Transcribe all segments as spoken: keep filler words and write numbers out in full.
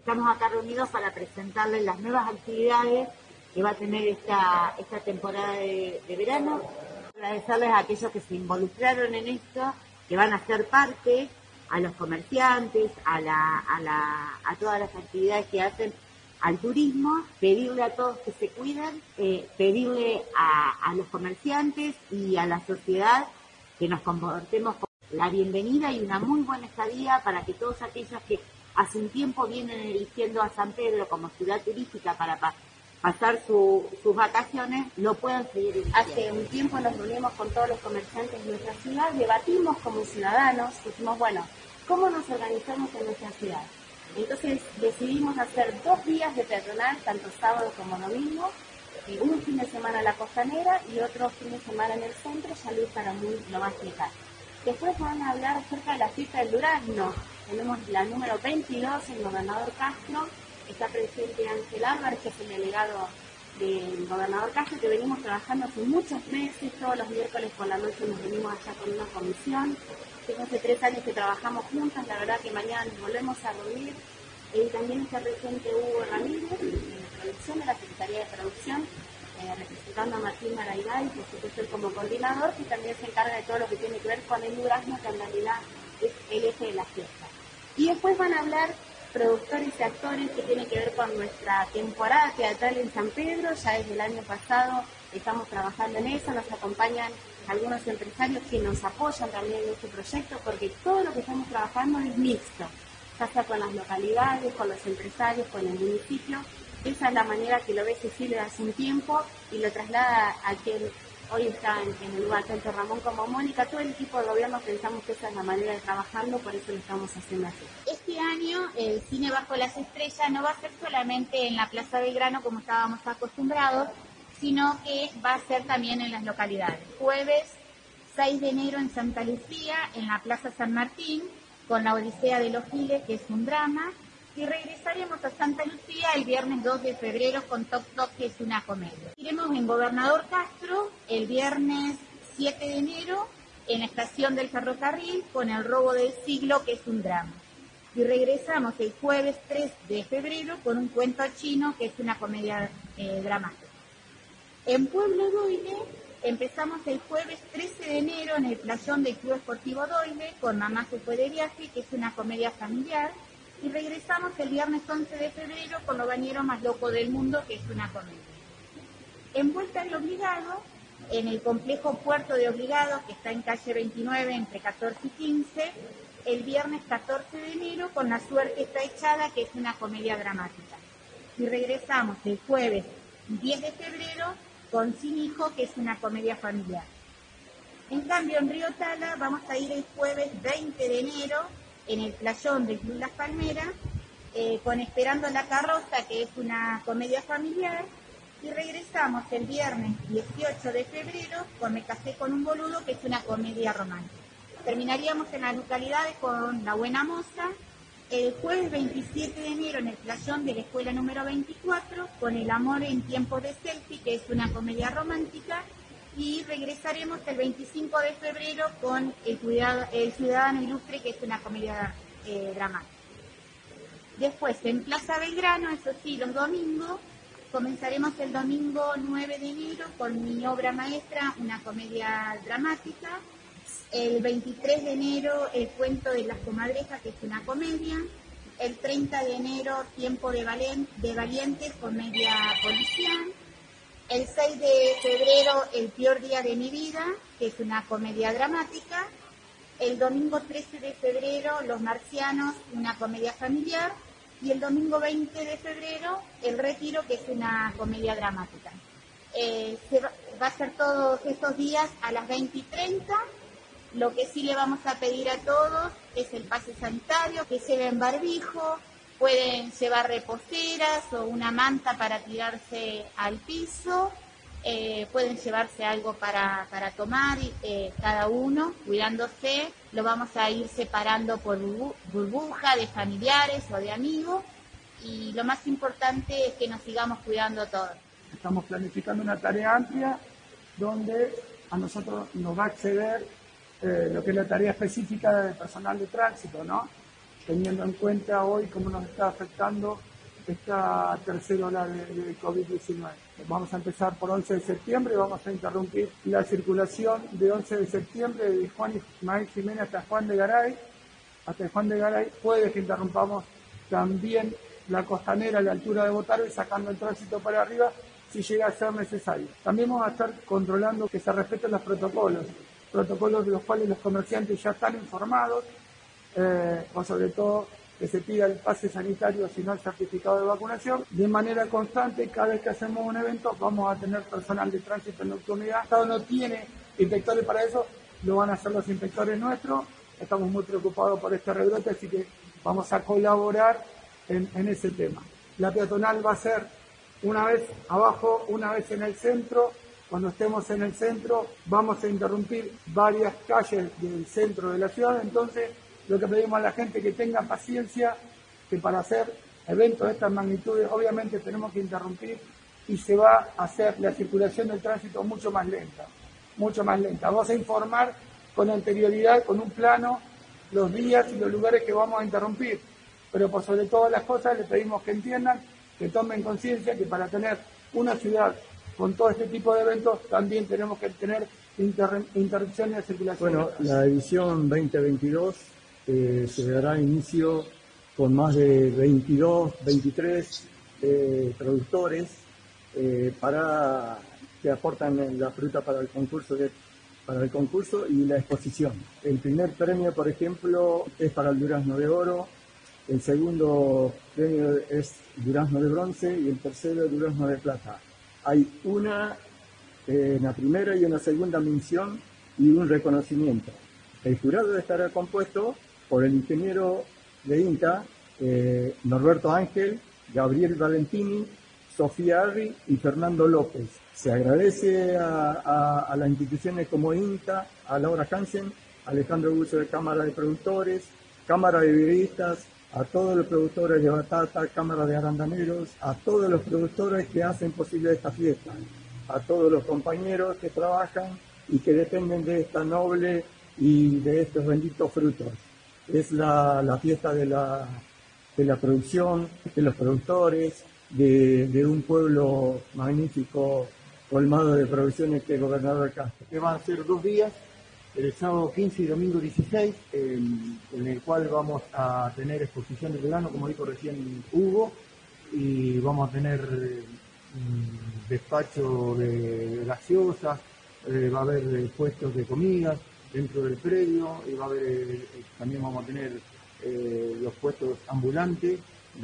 estamos acá reunidos para presentarles las nuevas actividades que va a tener esta, esta temporada de, de verano. Agradecerles a aquellos que se involucraron en esto, que van a ser parte, a los comerciantes, a, la, a, la, a todas las actividades que hacen al turismo, pedirle a todos que se cuiden, eh, pedirle a, a los comerciantes y a la sociedad que nos comportemos con la bienvenida y una muy buena estadía para que todos aquellos que hace un tiempo vienen eligiendo a San Pedro como ciudad turística para pa pasar su, sus vacaciones, lo puedan seguir eligiendo. Hace un tiempo nos reunimos con todos los comerciantes de nuestra ciudad, debatimos como ciudadanos, dijimos, bueno, ¿cómo nos organizamos en nuestra ciudad? Entonces decidimos hacer dos días de peatonal, tanto sábado como domingo, un fin de semana en la Costanera y otro fin de semana en el centro, ya Luis para mí lo va a explicar. Después van a hablar acerca de la fiesta del durazno. Tenemos la número veintidós, el gobernador Castro, está presente Ángel Álvarez, que es el delegado del gobernador Castro, que venimos trabajando hace muchos meses, todos los miércoles por la noche nos venimos allá con una comisión. Hace tres años que trabajamos juntas, la verdad que mañana nos volvemos a reunir. Eh, también está presente Hugo Ramírez, en la producción, de la Secretaría de Producción, eh, representando a Martín Maraiday, por supuesto él como coordinador, que también se encarga de todo lo que tiene que ver con el durazno, que en realidad es el eje de la fiesta. Y después van a hablar productores y actores que tienen que ver con nuestra temporada teatral en San Pedro. Ya desde el año pasado estamos trabajando en eso, nos acompañan algunos empresarios que nos apoyan también en este proyecto, porque todo lo que estamos trabajando es mixto, ya sea con las localidades, con los empresarios, con el municipio. Esa es la manera que lo ve Cecilia hace un tiempo y lo traslada a quien hoy está en, en el lugar, tanto Ramón como Mónica. Todo el equipo de gobierno pensamos que esa es la manera de trabajarlo, por eso lo estamos haciendo así. Este año el Cine Bajo las Estrellas no va a ser solamente en la Plaza Belgrano como estábamos acostumbrados, sino que va a ser también en las localidades. Jueves seis de enero en Santa Lucía, en la Plaza San Martín, con La Odisea de los Giles, que es un drama, y regresaremos a Santa Lucía el viernes dos de febrero con Toc Toc, que es una comedia. Iremos en Gobernador Castro el viernes siete de enero en la Estación del Ferrocarril con El Robo del Siglo, que es un drama. Y regresamos el jueves tres de febrero con Un Cuento Chino, que es una comedia eh, dramática. En Pueblo Doyle empezamos el jueves trece de enero en el playón del Club Esportivo Doyle con Mamá se fue de viaje, que es una comedia familiar. Y regresamos el viernes once de febrero con Lo bañero más loco del mundo, que es una comedia. En Vuelta al Obligado, en el complejo Puerto de Obligado, que está en calle veintinueve, entre catorce y quince, el viernes catorce de enero con La suerte está echada, que es una comedia dramática. Y regresamos el jueves diez de febrero con Sin hijo, que es una comedia familiar. En cambio, en Río Tala vamos a ir el jueves veinte de enero en el playón del Club Las Palmeras, eh, con Esperando la Carroza, que es una comedia familiar, y regresamos el viernes dieciocho de febrero con Me casé con un boludo, que es una comedia romántica. Terminaríamos en las localidades con La buena moza, el jueves veintisiete de enero en el playón de la escuela número veinticuatro, con El amor en tiempos de selfie, que es una comedia romántica, y regresaremos el veinticinco de febrero con El, cuidado, el Ciudadano Ilustre, que es una comedia eh, dramática. Después, en Plaza Belgrano, eso sí, los domingos, comenzaremos el domingo nueve de enero con Mi obra maestra, una comedia dramática. El veintitrés de enero, El cuento de las comadrejas, que es una comedia. El treinta de enero, Tiempo de, valen, de valientes, comedia policial. El seis de febrero, El peor día de mi vida, que es una comedia dramática. El domingo trece de febrero, Los marcianos, una comedia familiar. Y el domingo veinte de febrero, El retiro, que es una comedia dramática. Eh, se va, va a ser todos estos días a las veinte y treinta. Lo que sí le vamos a pedir a todos es el pase sanitario, que lleven barbijo. Pueden llevar reposeras o una manta para tirarse al piso, eh, pueden llevarse algo para, para tomar, eh, cada uno cuidándose. Lo vamos a ir separando por burbuja de familiares o de amigos, y lo más importante es que nos sigamos cuidando todos. Estamos planificando una tarea amplia donde a nosotros nos va a acceder eh, lo que es la tarea específica del personal de tránsito, ¿no? teniendo en cuenta hoy cómo nos está afectando esta tercera ola de, de COVID diecinueve. Vamos a empezar por once de septiembre, vamos a interrumpir la circulación de once de septiembre de Juan Ismael Jiménez hasta Juan de Garay, hasta Juan de Garay. Puede que interrumpamos también la costanera a la altura de Botaro y sacando el tránsito para arriba si llega a ser necesario. También vamos a estar controlando que se respeten los protocolos, protocolos de los cuales los comerciantes ya están informados, eh, o sobre todo que se pida el pase sanitario, sino el certificado de vacunación. De manera constante, cada vez que hacemos un evento, vamos a tener personal de tránsito en nocturnidad. El Estado no tiene inspectores para eso, lo van a hacer los inspectores nuestros. Estamos muy preocupados por este rebrote, así que vamos a colaborar en, en ese tema. La peatonal va a ser una vez abajo, una vez en el centro. Cuando estemos en el centro, vamos a interrumpir varias calles del centro de la ciudad. Entonces, lo que pedimos a la gente es que tenga paciencia, que para hacer eventos de estas magnitudes, obviamente tenemos que interrumpir y se va a hacer la circulación del tránsito mucho más lenta, mucho más lenta. Vamos a informar con anterioridad, con un plano, los días y los lugares que vamos a interrumpir. Pero por sobre todas las cosas les pedimos que entiendan, que tomen conciencia que para tener una ciudad con todo este tipo de eventos también tenemos que tener inter interrupciones de circulación. Bueno, la edición veinte veintidós eh, se dará inicio con más de veintidós, veintitrés eh, productores eh, para que aportan la fruta para el concurso de, para el concurso y la exposición. El primer premio, por ejemplo, es para el durazno de oro. El segundo premio es durazno de bronce y el tercero durazno de plata. Hay una eh, en la primera y una segunda mención y un reconocimiento. El jurado estará compuesto por el ingeniero de INTA, eh, Norberto Ángel, Gabriel Valentini, Sofía Arri y Fernando López. Se agradece a, a, a las instituciones como INTA, a Laura Hansen, Alejandro Buzo de Cámara de Productores, Cámara de Viveristas, a todos los productores de batata, Cámara de Arandaneros, a todos los productores que hacen posible esta fiesta, a todos los compañeros que trabajan y que dependen de esta noble y de estos benditos frutos. Es la, la fiesta de la, de la producción, de los productores, de, de un pueblo magnífico, colmado de producciones que es Gobernador Castro. Que van a ser dos días, el sábado quince y domingo dieciséis, eh, en el cual vamos a tener exposición de verano, como dijo recién Hugo, y vamos a tener eh, despacho de gaseosas, eh, va a haber eh, puestos de comidas dentro del predio, y va a haber, eh, también vamos a tener eh, los puestos ambulantes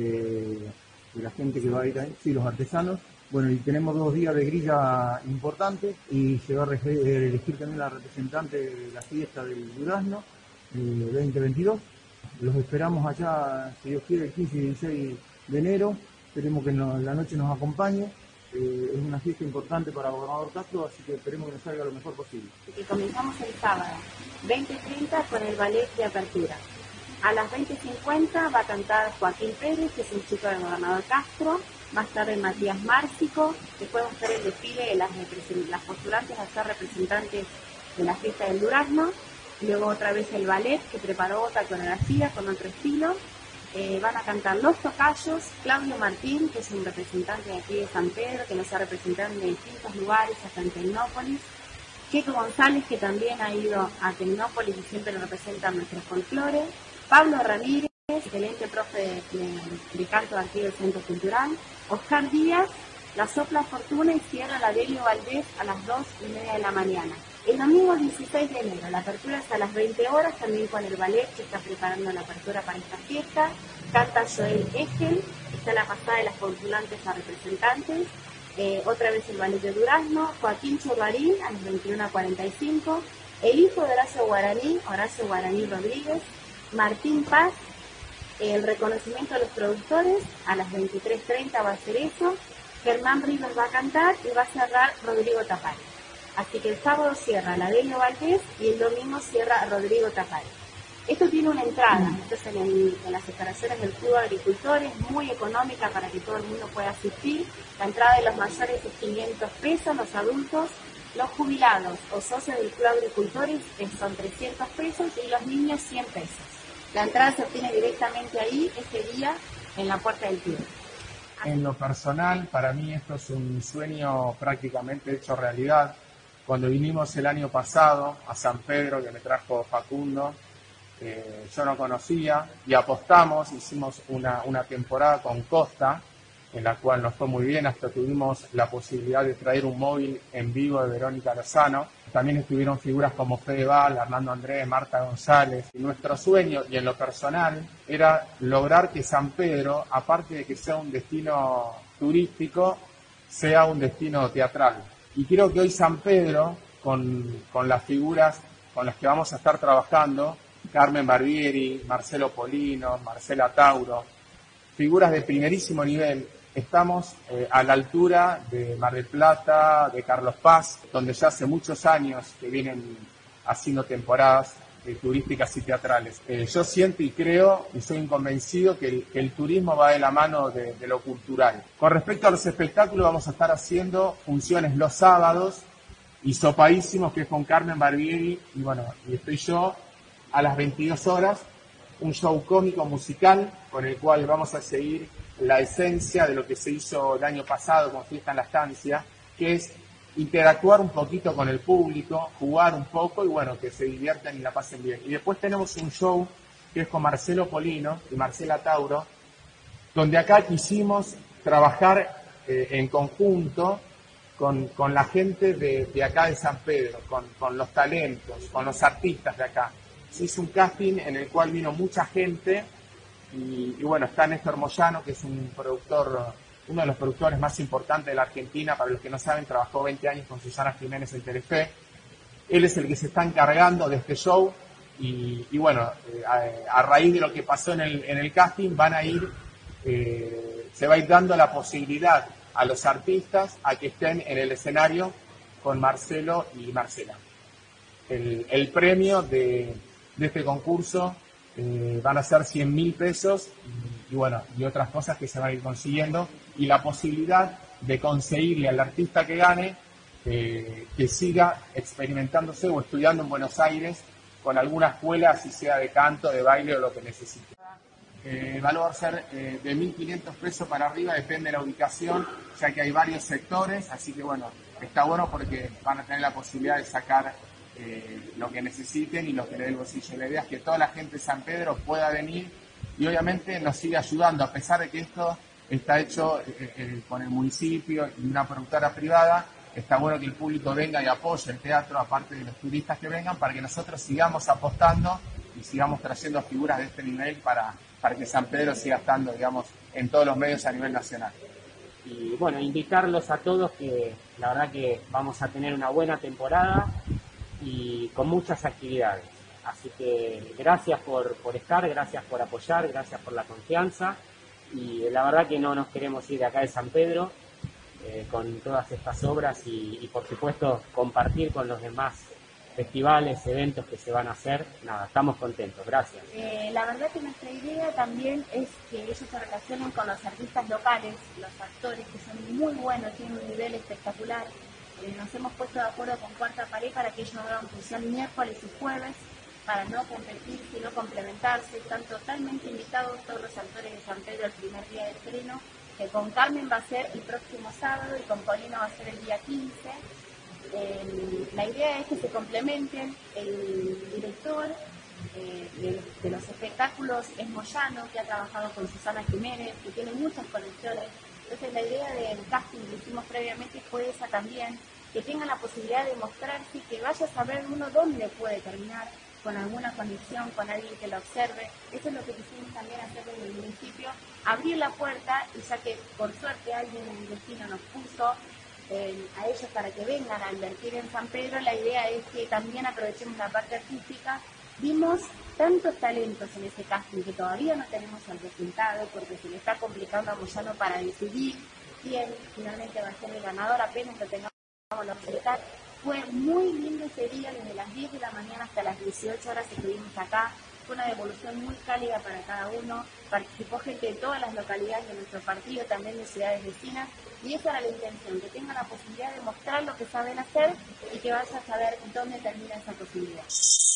de, de la gente que va a ir ahí, sí, los artesanos. Bueno, y tenemos dos días de grilla importantes y se va a elegir también la representante de la fiesta del durazno eh, veinte veintidós. Los esperamos allá, si Dios quiere, el quince y dieciséis de enero. Esperemos que en la noche nos acompañe. Eh, es una fiesta importante para Gobernador Castro, así que esperemos que nos salga lo mejor posible. Y comenzamos el sábado, veinte treinta, con el ballet de apertura. A las veinte cincuenta va a cantar Joaquín Pérez, que es un chico del Gobernador Castro. Más tarde Matías Márcico. Después va a estar el desfile de las, las postulantes a ser representantes de la fiesta del durazno. Luego otra vez el ballet que preparó otra coreografía con otro estilo. Eh, van a cantar Los Tocayos, Claudio Martín, que es un representante de aquí de San Pedro, que nos ha representado en distintos lugares, hasta en Tecnópolis. Checo González, que también ha ido a Tecnópolis y siempre nos representa nuestro folclore. Pablo Ramírez, excelente profe de, de, de canto de aquí del Centro Cultural. Oscar Díaz, la Sopla Fortuna y cierra la Delio Valdés a las dos y media de la mañana. El domingo dieciséis de enero, la apertura es a las veinte horas, también con el ballet que está preparando la apertura para esta fiesta. Canta Joel Egel, está la pasada de las postulantes a representantes. Eh, otra vez el ballet de Durazno, Joaquín Chorbarín a las veintiuna cuarenta y cinco. El hijo de Horacio Guaraní, Horacio Guaraní Rodríguez. Martín Paz, el reconocimiento a los productores, a las veintitrés treinta va a ser eso. Germán Rivas va a cantar y va a cerrar Rodrigo Tapari. Así que el sábado cierra la Delio Valdés y el domingo cierra Rodrigo Tapari. Esto tiene una entrada, esto es en, el, en las instalaciones del Club de Agricultores, muy económica para que todo el mundo pueda asistir. La entrada de los mayores es quinientos pesos, los adultos, los jubilados o socios del Club de Agricultores son trescientos pesos y los niños cien pesos. La entrada se obtiene directamente ahí, ese día, en la Puerta del Tío. En lo personal, para mí esto es un sueño prácticamente hecho realidad. Cuando vinimos el año pasado a San Pedro, que me trajo Facundo, eh, yo no conocía y apostamos, hicimos una, una temporada con Costa, en la cual nos fue muy bien, hasta tuvimos la posibilidad de traer un móvil en vivo de Verónica Lozano. También estuvieron figuras como Fede Val, Armando Andrés, Marta González. Y nuestro sueño, y en lo personal, era lograr que San Pedro, aparte de que sea un destino turístico, sea un destino teatral. Y creo que hoy San Pedro, con, con las figuras con las que vamos a estar trabajando, Carmen Barbieri, Marcelo Polino, Marcela Tauro, figuras de primerísimo nivel, estamos eh, a la altura de Mar del Plata, de Carlos Paz, donde ya hace muchos años que vienen haciendo temporadas eh, turísticas y teatrales. Eh, yo siento y creo y soy convencido que el, que el turismo va de la mano de, de lo cultural. Con respecto a los espectáculos, vamos a estar haciendo funciones los sábados, Hisopadísimos, que es con Carmen Barbieri, y bueno, y estoy yo, a las veintidós horas, un show cómico musical con el cual vamos a seguir la esencia de lo que se hizo el año pasado con Fiesta en la Estancia, que es interactuar un poquito con el público, jugar un poco y bueno, que se diviertan y la pasen bien. Y después tenemos un show que es con Marcelo Polino y Marcela Tauro, donde acá quisimos trabajar eh, en conjunto con, con la gente de, de acá de San Pedro, con, con los talentos, con los artistas de acá. Se hizo un casting en el cual vino mucha gente y, y bueno, está Néstor Moyano, que es un productor, uno de los productores más importantes de la Argentina. Para los que no saben, trabajó veinte años con Susana Jiménez en Telefe. Él es el que se está encargando de este show y, y bueno, eh, a, a raíz de lo que pasó en el, en el casting van a ir, eh, se va a ir dando la posibilidad a los artistas a que estén en el escenario con Marcelo y Marcela. El, el premio de, de este concurso eh, van a ser cien mil pesos y, y bueno, y otras cosas que se van a ir consiguiendo, y la posibilidad de conseguirle al artista que gane eh, que siga experimentándose o estudiando en Buenos Aires con alguna escuela, así sea de canto, de baile o lo que necesite. Eh, el valor va a ser eh, de mil quinientos pesos para arriba, depende de la ubicación, ya que hay varios sectores, así que bueno, está bueno porque van a tener la posibilidad de sacar eh, lo que necesiten y lo que le dé el bolsillo. La idea es que toda la gente de San Pedro pueda venir y obviamente nos sigue ayudando, a pesar de que esto está hecho eh, eh, con el municipio y una productora privada. Está bueno que el público venga y apoye el teatro, aparte de los turistas que vengan, para que nosotros sigamos apostando y sigamos trayendo figuras de este nivel para, para que San Pedro siga estando, digamos, en todos los medios a nivel nacional. Y bueno, invitarlos a todos que la verdad que vamos a tener una buena temporada y con muchas actividades. Así que gracias por, por estar, gracias por apoyar, gracias por la confianza, y la verdad que no nos queremos ir de acá de San Pedro eh, con todas estas obras y, y por supuesto compartir con los demás festivales, eventos que se van a hacer. Nada, estamos contentos, gracias. Eh, la verdad que nuestra idea también es que ellos se relacionen con los artistas locales, los actores que son muy buenos, tienen un nivel espectacular. Eh, nos hemos puesto de acuerdo con Cuarta Pared para que ellos hagan función miércoles y jueves, para no competir, sino complementarse. Están totalmente invitados todos los actores de San Pedro el primer día de estreno, que con Carmen va a ser el próximo sábado y con Polino va a ser el día quince. Eh, la idea es que se complementen. El director eh, de, de los espectáculos es Moyano, que ha trabajado con Susana Jiménez, que tiene muchas conexiones. Entonces la idea del casting que hicimos previamente fue esa también, que tengan la posibilidad de mostrarse, que vaya a saber uno dónde puede terminar, con alguna conexión, con alguien que lo observe. Eso es lo que quisimos también hacer desde el municipio, abrir la puerta, y ya que por suerte alguien en el destino nos puso eh, a ellos para que vengan a invertir en San Pedro, la idea es que también aprovechemos la parte artística. Vimos tantos talentos en ese casting que todavía no tenemos el resultado, porque se le está complicando a Moyano para decidir quién finalmente va a ser el ganador, apenas lo tengamos los resultados. Fue muy lindo ese día, desde las diez de la mañana hasta las dieciocho horas estuvimos acá. Fue una devolución muy cálida para cada uno. Participó gente de todas las localidades de nuestro partido, también de ciudades vecinas, y esa era la intención, que tengan la posibilidad de mostrar lo que saben hacer y que vayan a saber dónde termina esa posibilidad.